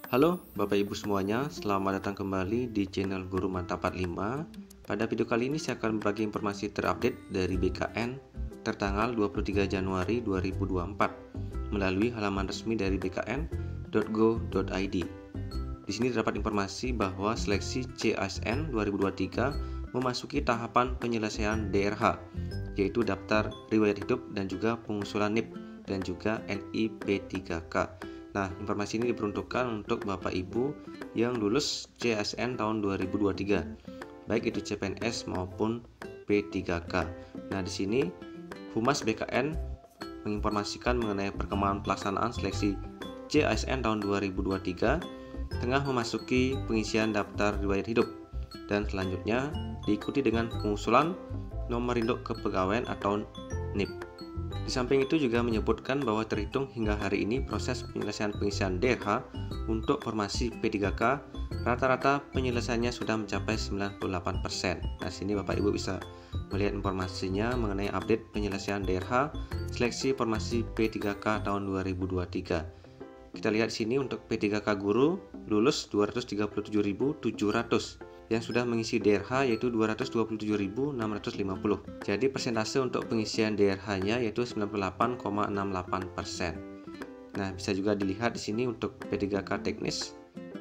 Halo Bapak Ibu semuanya, selamat datang kembali di channel Guru Mantap 45. Pada video kali ini saya akan berbagi informasi terupdate dari BKN tertanggal 23 Januari 2024 melalui halaman resmi dari bkn.go.id. Di sini terdapat informasi bahwa seleksi CASN 2023 memasuki tahapan penyelesaian DRH, yaitu daftar riwayat hidup dan juga pengusulan NIP dan juga NIP3K. Nah, informasi ini diperuntukkan untuk Bapak Ibu yang lulus CASN tahun 2023, baik itu CPNS maupun P3K. Nah, di sini Humas BKN menginformasikan mengenai perkembangan pelaksanaan seleksi CASN tahun 2023 tengah memasuki pengisian daftar riwayat hidup dan selanjutnya diikuti dengan pengusulan nomor induk kepegawaian atau NIP. Di samping itu juga menyebutkan bahwa terhitung hingga hari ini proses penyelesaian pengisian DRH untuk formasi P3K rata-rata penyelesaiannya sudah mencapai 98%. Nah, sini Bapak Ibu bisa melihat informasinya mengenai update penyelesaian DRH seleksi formasi P3K tahun 2023. Kita lihat sini untuk P3K guru lulus 237.700. Yang sudah mengisi DRH yaitu 227.650. Jadi persentase untuk pengisian DRH-nya yaitu 98,68%. Nah, bisa juga dilihat di sini untuk P3K teknis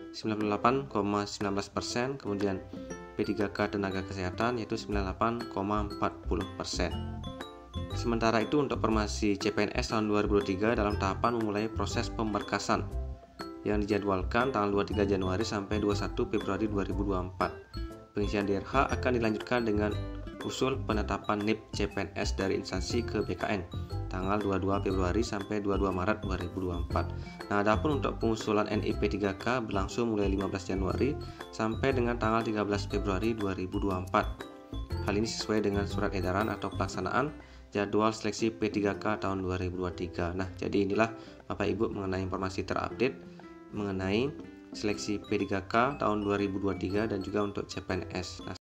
98,19%, kemudian P3K tenaga kesehatan yaitu 98,40%. Sementara itu untuk formasi CPNS tahun 2023 dalam tahapan memulai proses pemberkasan yang dijadwalkan tanggal 23 Januari sampai 21 Februari 2024. Pengisian DRH akan dilanjutkan dengan usul penetapan NIP CPNS dari instansi ke BKN tanggal 22 Februari sampai 22 Maret 2024. Nah, adapun untuk pengusulan NIP3K berlangsung mulai 15 Januari sampai dengan tanggal 13 Februari 2024. Hal ini sesuai dengan surat edaran atau pelaksanaan jadwal seleksi P3K tahun 2023. Nah, jadi inilah Bapak Ibu mengenai informasi terupdate mengenai seleksi P3K tahun 2023 dan juga untuk CPNS. Nah,